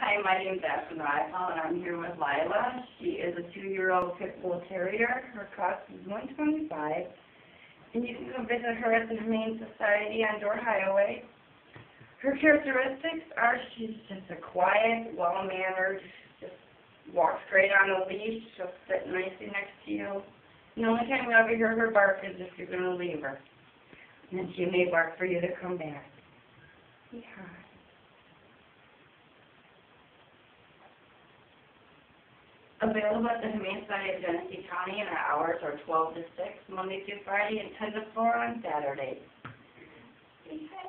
Hi, my name's Ashley, and I'm here with Lilah. She is a 2-year-old pit bull terrier. Her cost is $125, and you can come visit her at the Humane Society on Door Highway. Her characteristics are she's just a quiet, well-mannered, just walks great on a leash. She'll sit nicely next to you. And the only time you ever hear her bark is if you're going to leave her. And then she may bark for you to come back. Yeah. Available at the Humane Society of Genesee County, and our hours are 12 to 6, Monday through Friday, and 10 to 4 on Saturdays.